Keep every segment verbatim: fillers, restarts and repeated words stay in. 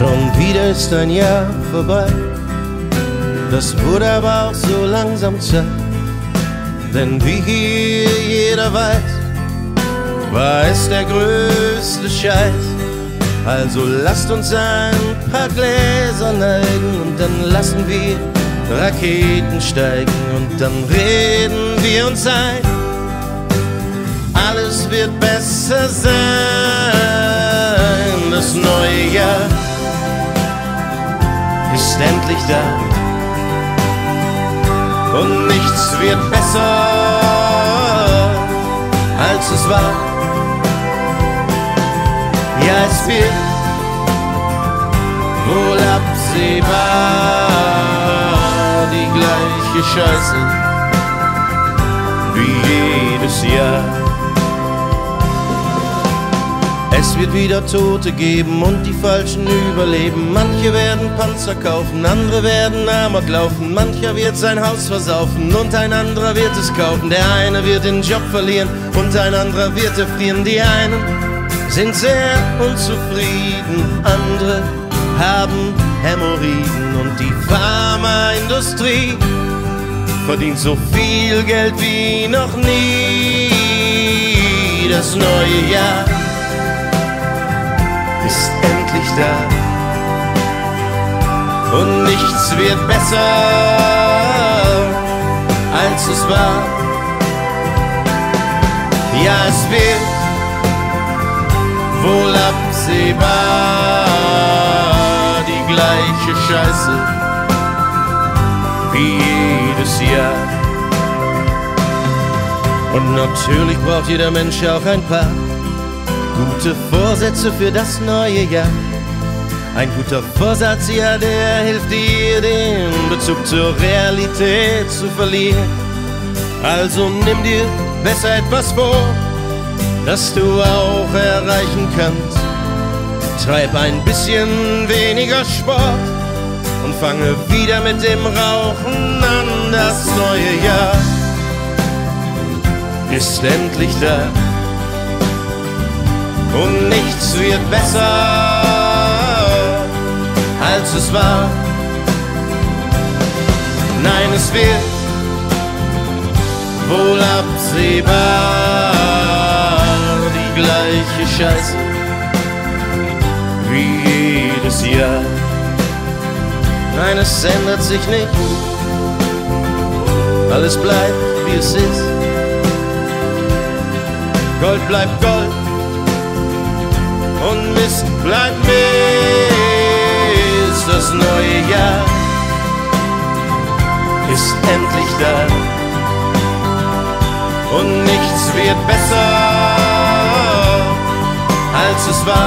Schon wieder ist ein Jahr vorbei, das wurde aber auch so langsam Zeit. Denn wie hier jeder weiß, war es der größte Scheiß. Also lasst uns ein paar Gläser neigen und dann lassen wir Raketen steigen und dann reden wir uns ein. Alles wird besser sein, das neue Jahr ist endlich da und nichts wird besser, als es war. Ja, es wird wohl absehbar die gleiche Scheiße wie jedes Jahr. Es wird wieder Tote geben und die Falschen überleben. Manche werden Panzer kaufen, andere werden Amok laufen. Mancher wird sein Haus versaufen und ein anderer wird es kaufen. Der eine wird den Job verlieren und ein anderer wird erfrieren. Die einen sind sehr unzufrieden, andere haben Hämorrhoiden. Und die Pharmaindustrie verdient so viel Geld wie noch nie. Das neue Jahr ist endlich da und nichts wird besser, als es war. Ja, es wird wohl absehbar die gleiche Scheiße wie jedes Jahr. Und natürlich braucht jeder Mensch auch ein paar gute Vorsätze für das neue Jahr. Ein guter Vorsatz, ja, der hilft dir, den Bezug zur Realität zu verlieren. Also nimm dir besser etwas vor, das du auch erreichen kannst. Treib ein bisschen weniger Sport und fange wieder mit dem Rauchen an. Das neue Jahr ist endlich da und nichts wird besser, als es war. Nein, es wird wohl absehbar die gleiche Scheiße wie jedes Jahr. Nein, es ändert sich nicht, alles bleibt wie es ist. Gold bleibt Gold und Mist bleibt Mist. Das neue Jahr ist endlich da und nichts wird besser, als es war.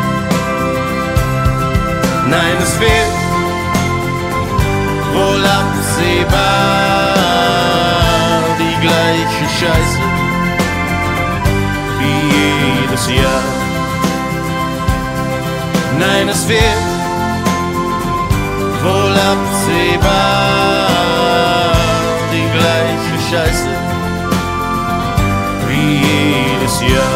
Nein, es wird wohl absehbar die gleiche Scheiße wie jedes Jahr. Nein, es wird wohl absehbar die gleiche Scheiße wie jedes Jahr.